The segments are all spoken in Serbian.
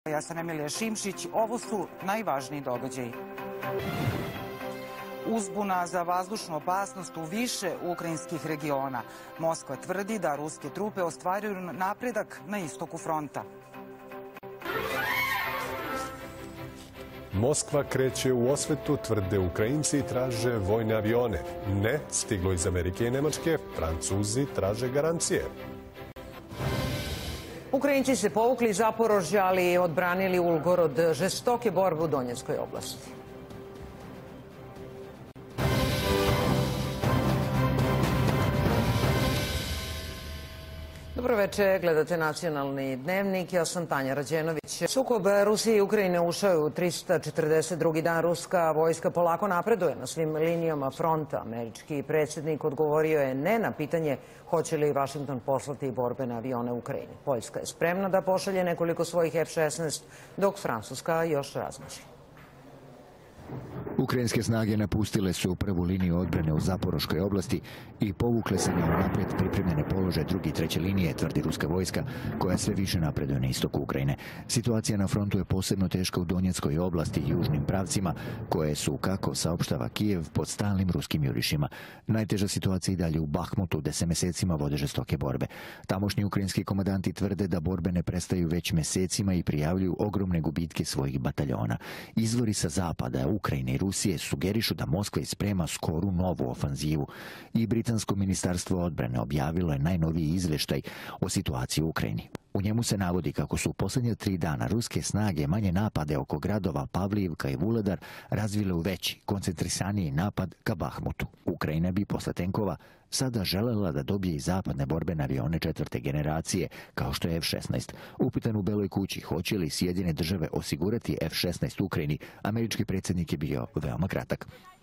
Ja sam Emilija Šimšić, ovo su najvažniji događaji. Uzbuna za vazdušnu opasnost u više ukrajinskih regiona. Moskva tvrdi da ruske trupe ostvaruju napredak na istoku fronta. Moskva kreće u osvetu, tvrde Ukrajinci i traže vojne avione. Ne, stiglo iz Amerike i Nemačke, Francuzi traže garancije. Ukrajinci se povukli iz Zaporožja, ali odbranili Ulgor od žestoke borbe u Donjeckoj oblasti. Dobro večer, gledate Nacionalni dnevnik, ja sam Tanja Rađenović. Sukob Rusije i Ukrajine ušao je u 342. dan. Ruska vojska polako napreduje na svim linijama fronta. Američki predsjednik odgovorio je ne na pitanje hoće li Vašington poslati borbene avione Ukrajini. Poljska je spremna da pošalje nekoliko svojih F-16, dok Francuska još razmišlja. Ukrajinske snage napustile su prvu liniju odbrane u Zaporoškoj oblasti i povukle se na unaprijed pripremljene položaje druge i treće linije, tvrdi ruska vojska, koja sve više napreduje na istoku Ukrajine. Situacija na frontu je posebno teška u Donjeckoj oblasti i južnim pravcima, koje su, kako saopštava Kijev, pod stalnim ruskim jurišima. Najteža situacija i dalje u Bahmutu, gde se mesecima vode žestoke borbe. Tamošnji ukrajinski komandanti tvrde da borbe ne prestaju već mesecima i prijavljuju ogromne gubitke svojih bataljona. Izvori sa zapada, Ukrajine i Rusije sugerišu da Moskva sprema skoru novu ofanzivu i Britansko ministarstvo odbrane objavilo je najnoviji izveštaj o situaciji u Ukrajini. U njemu se navodi kako su u posljednje 3 dana ruske snage manje napade oko gradova Pavlijivka i Vuledar razvile u veći, koncentrisaniji napad ka Bahmutu. Ukrajina bi posle tenkova sada želela da dobije i zapadne borbene avione 4. generacije, kao što je F-16. Upitan u Beloj kući hoće li Sjedinjene države osigurati F-16 Ukrajini, američki predsjednik je bio veoma kratak.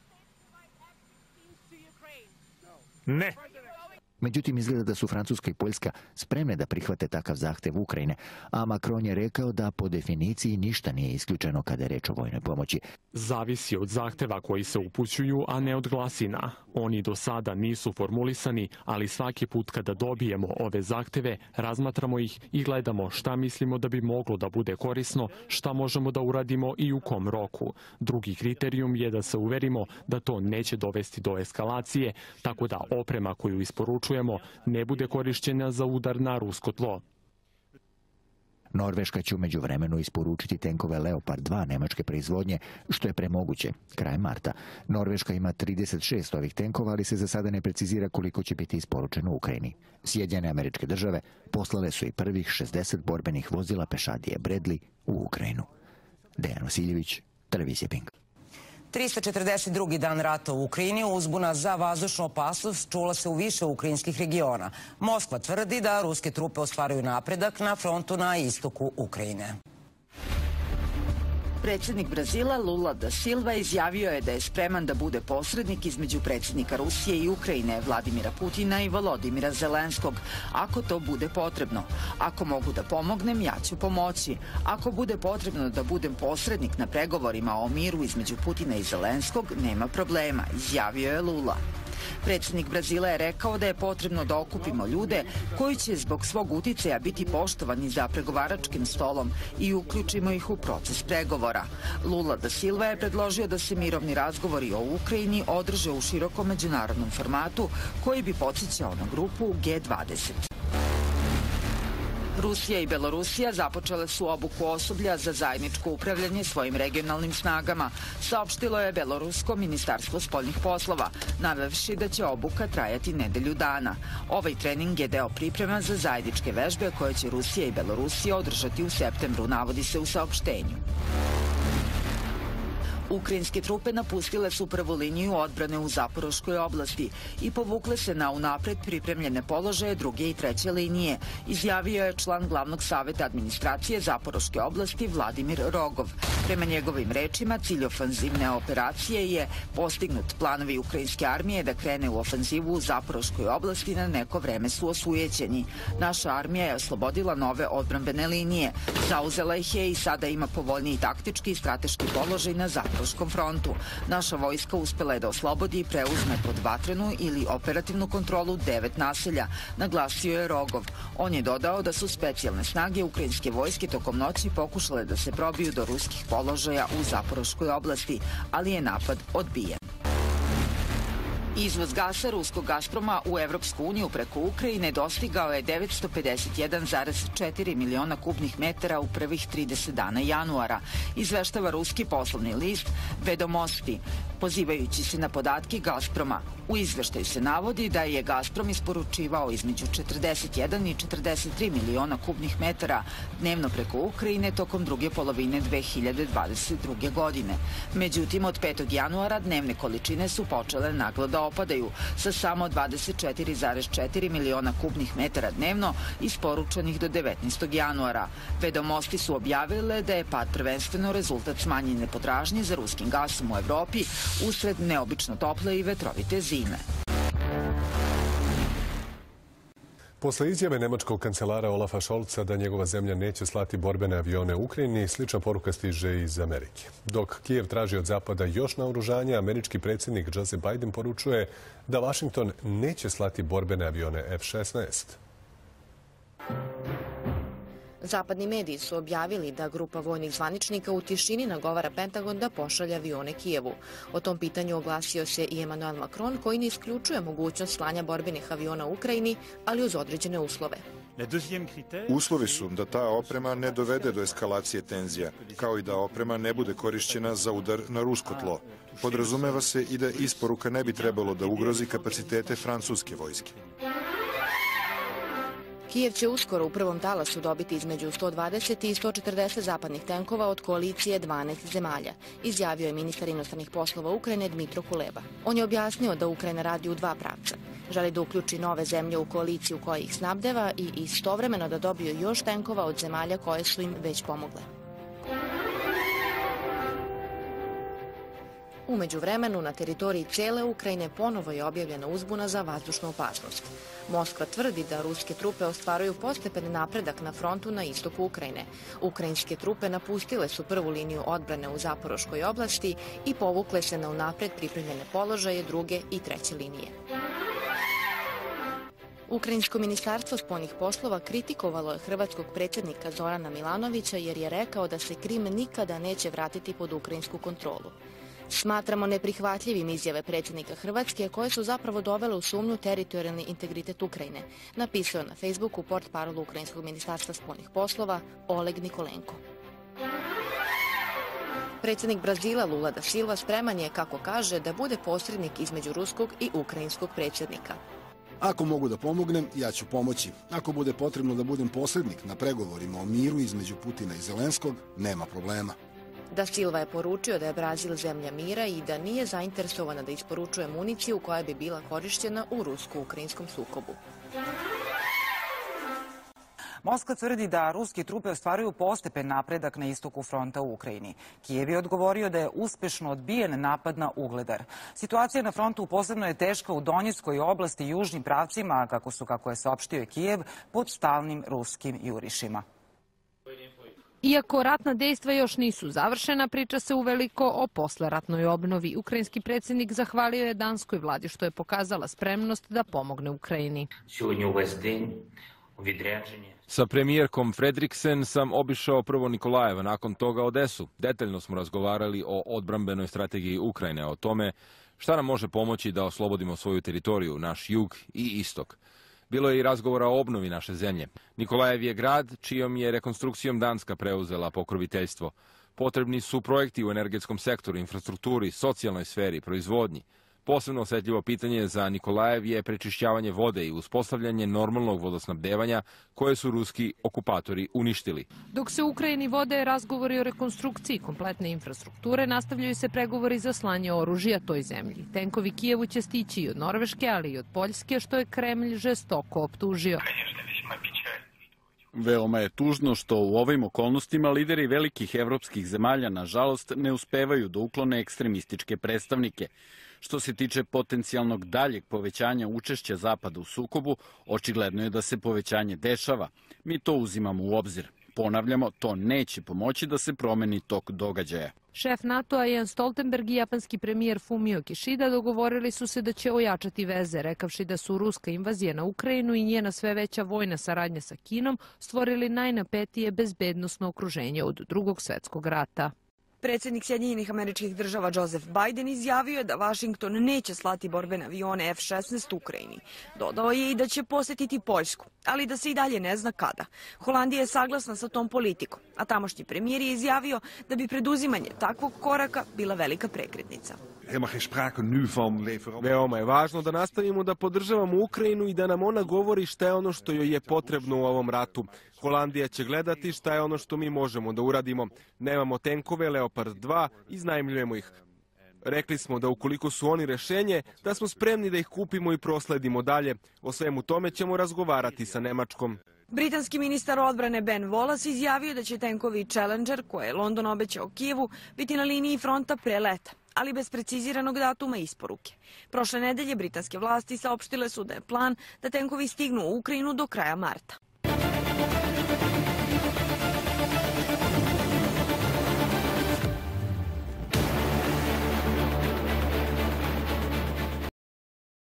Ne. Međutim, izgleda da su Francuska i Poljska spremne da prihvate takav zahtev Ukrajine, a Macron je rekao da po definiciji ništa nije isključeno kada je reč o vojnoj pomoći. Zavisi od zahteva koji se upućuju, a ne od glasina. Oni do sada nisu formulisani, ali svaki put kada dobijemo ove zahteve, razmatramo ih i gledamo šta mislimo da bi moglo da bude korisno, šta možemo da uradimo i u kom roku. Drugi kriterijum je da se uverimo da to neće dovesti do eskalacije, tako da oprema koju isporučujemo ne bude korišćena za udar na rusko tlo. Norveška će u međuvremenu isporučiti tenkove Leopard 2 nemačke proizvodnje, što je premoguće, krajem marta. Norveška ima 36 ovih tenkova, ali se za sada ne precizira koliko će biti isporučeno u Ukrajini. Sjedinjene Američke Države poslale su i prvih 60 borbenih vozila pešadije Bradley u Ukrajinu. Dejan Vasiljević, televizija Pink. 342. dan rata u Ukrajini, uzbuna za vazdušnu opasnost čula se u više ukrajinskih regiona. Moskva tvrdi da ruske trupe ostvaruju napredak na frontu na istoku Ukrajine. Predsjednik Brazila Lula da Silva izjavio je da je spreman da bude posrednik između predsjednika Rusije i Ukrajine, Vladimira Putina i Volodimira Zelenskog, ako to bude potrebno. Ako mogu da pomognem, ja ću pomoći. Ako bude potrebno da budem posrednik na pregovorima o miru između Putina i Zelenskog, nema problema, izjavio je Lula. Predsjednik Brazila je rekao da je potrebno da okupimo ljude koji će zbog svog uticaja biti poštovani za pregovaračkim stolom i uključimo ih u proces pregovora. Lula da Silva je predložio da se mirovni razgovori o Ukrajini održe u širokom međunarodnom formatu koji bi podsjećao na grupu G20. Rusija i Belorusija započele su obuku osoblja za zajedničko upravljanje svojim regionalnim snagama, saopštilo je Belorusko ministarstvo spoljnih poslova, navevši da će obuka trajati nedelju dana. Ovaj trening je deo priprema za zajedničke vežbe koje će Rusija i Belorusija održati u septembru, navodi se u saopštenju. Ukrajinske trupe napustile su prvu liniju odbrane u Zaporoškoj oblasti i povukle se na unapred pripremljene položaje druge i treće linije, izjavio je član glavnog saveta administracije Zaporoške oblasti Vladimir Rogov. Prema njegovim rečima, cilj ofanzivne operacije je postignut. Planovi ukrajinske armije da krene u ofanzivu u Zaporoškoj oblasti na neko vreme su osujećeni. Naša armija je oslobodila nove odbrambene linije, zauzela ih je i sada ima povoljniji taktički i strateški položaj na Zaporoškoj Zaporoškom frontu. Naša vojska uspela je da oslobodi i preuzme pod vatrenu ili operativnu kontrolu 9 naselja, naglasio je Rogov. On je dodao da su specijalne snage ukrajinske vojske tokom noći pokušale da se probiju do ruskih položaja u Zaporoškoj oblasti, ali je napad odbijen. Izvoz gasa ruskog Gazproma u Evropsku uniju preko Ukrajine dostigao je 951,4 miliona kubnih metara u prvih 30 dana januara, izveštava ruski poslovni list Vedomosti, pozivajući se na podatke Gazproma. U izveštaju se navodi da je Gazprom isporučivao između 41 i 43 miliona kubnih metara dnevno preko Ukrajine tokom druge polovine 2022. godine. Međutim, od 5. januara dnevne količine su počele naglo da opadaju, sa samo 24,4 miliona kubnih metara dnevno isporučenih do 19. januara. Vedomosti su objavile da je pad prvenstveno rezultat smanjene potražnje za ruskim gasom u Evropi usred neobično tople i vetrovite zime. Posle izjave nemačkog kancelara Olafa Scholza da njegova zemlja neće slati borbene avione u Ukrajini, slična poruka stiže iz Amerike. Dok Kijev traži od Zapada još naoružanja, američki predsjednik Joe Biden poručuje da Washington neće slati borbene avione F-16. Zapadni mediji su objavili da grupa vojnih zvaničnika u tišini nagovara Pentagon da pošalje avione Kijevu. O tom pitanju oglasio se i Emmanuel Macron, koji ne isključuje mogućnost slanja borbenih aviona u Ukrajini, ali uz određene uslove. Uslovi su da ta oprema ne dovede do eskalacije tenzija, kao i da oprema ne bude korišćena za udar na rusko tlo. Podrazumeva se i da isporuka ne bi trebalo da ugrozi kapacitete francuske vojske. Kijev će uskoro u prvom talasu dobiti između 120 i 140 zapadnih tenkova od koalicije 12 zemalja, izjavio je ministar inostranih poslova Ukrajine Dmitro Kuleba. On je objasnio da Ukrajina radi u dva pravca. Želi da uključi nove zemlje u koaliciju koja ih snabdeva i istovremeno da dobiju još tenkova od zemalja koje su im već pomogle. U međuvremenu, na teritoriji cele Ukrajine ponovo je objavljena uzbuna za vazdušnu opasnost. Moskva tvrdi da ruske trupe ostvaruju postepeni napredak na frontu na istoku Ukrajine. Ukrajinske trupe napustile su prvu liniju odbrane u Zaporoškoj oblasti i povukle se na unapred pripremljene položaje druge i treće linije. Ukrajinsko ministarstvo spoljnih poslova kritikovalo je hrvatskog predsjednika Zorana Milanovića jer je rekao da se Krim nikada neće vratiti pod ukrajinsku kontrolu. Smatramo neprihvatljivim izjave predsjednika Hrvatske koje su zapravo dovele u sumnju teritorijalni integritet Ukrajine, napisao na Facebooku portparol Ukrajinskog ministarstva spoljnih poslova Oleg Nikolenko. Predsjednik Brazila Lula da Silva spreman je, kako kaže, da bude posrednik između ruskog i ukrajinskog predsjednika. Ako mogu da pomognem, ja ću pomoći. Ako bude potrebno da budem posrednik na pregovorima o miru između Putina i Zelenskog, nema problema. Da Silva je poručio da je Brazil zemlja mira i da nije zainteresovana da isporučuje municiju koja bi bila korišćena u rusko-ukrajinskom sukobu. Moskva tvrdi da ruske trupe ostvaruju postepen napredak na istoku fronta u Ukrajini. Kijev je odgovorio da je uspešno odbijen napad na Ugledar. Situacija na frontu posebno je teška u Donjeckoj oblasti i južnim pravcima, kako je saopštio Kijev, pod stalnim ruskim jurišima. Iako ratna dejstva još nisu završena, priča se uveliko o posleratnoj obnovi. Ukrajinski predsjednik zahvalio je danskoj vladi što je pokazala spremnost da pomogne Ukrajini. Sa premijerkom Fredriksen sam obišao prvo Nikolajeva, nakon toga Odesu. Detaljno smo razgovarali o odbrambenoj strategiji Ukrajine, o tome šta nam može pomoći da oslobodimo svoju teritoriju, naš jug i istok. Bilo je i razgovora o obnovi naše zemlje. Nikolajev je grad čijom je rekonstrukcijom Danska preuzela pokroviteljstvo. Potrebni su projekti u energetskom sektoru, infrastrukturi, socijalnoj sferi, proizvodnji. Posebno osjetljivo pitanje za Nikolajev je prečišćavanje vode i uspostavljanje normalnog vodosnabdevanja koje su ruski okupatori uništili. Dok se u Ukrajini vode razgovori o rekonstrukciji kompletne infrastrukture, nastavljaju se pregovori za slanje oružja toj zemlji. Tenkovi Kijevu će stići i od Norveške, ali i od Poljske, što je Kremlj žestoko optužio. Veoma je tužno što u ovim okolnostima lideri velikih evropskih zemalja, nažalost, ne uspevaju da uklone ekstremističke predstavnike. Što se tiče potencijalnog daljeg povećanja učešća Zapada u sukobu, očigledno je da se povećanje dešava. Mi to uzimamo u obzir. Ponavljamo, to neće pomoći da se promeni tok događaja. Šef NATO-a Jens Stoltenberg i japanski premijer Fumio Kishida dogovorili su se da će ojačati veze, rekavši da su ruska invazija na Ukrajinu i njena sve veća vojna saradnja sa Kinom stvorili najnapetije bezbednosno okruženje od Drugog svjetskog rata. Predsjednik Sjedinjenih Američkih Država Joseph Biden izjavio je da Vašington neće slati borbene avione F-16 Ukrajini. Dodao je i da će posjetiti Poljsku, ali da se i dalje ne zna kada. Holandija je saglasna sa tom politikom, a tamošnji premijer je izjavio da bi preduzimanje takvog koraka bila velika prekretnica. Veoma je važno da nastavimo da podržavamo Ukrajinu i da nam ona govori šta je ono što joj je potrebno u ovom ratu. Holandija će gledati šta je ono što mi možemo da uradimo. Nemamo tenkove Leopard 2, iznajmljujemo ih. Rekli smo da ukoliko su oni rešenje, da smo spremni da ih kupimo i prosledimo dalje. O svemu tome ćemo razgovarati sa Nemačkom. Britanski ministar odbrane Ben Wallace izjavio da će tenkovi Challenger, koje je London obećao Kijevu, biti na liniji fronta pre leta, ali bez preciziranog datuma isporuke. Prošle nedelje britanske vlasti saopštile su da je plan da tenkovi stignu u Ukrajinu do kraja marta.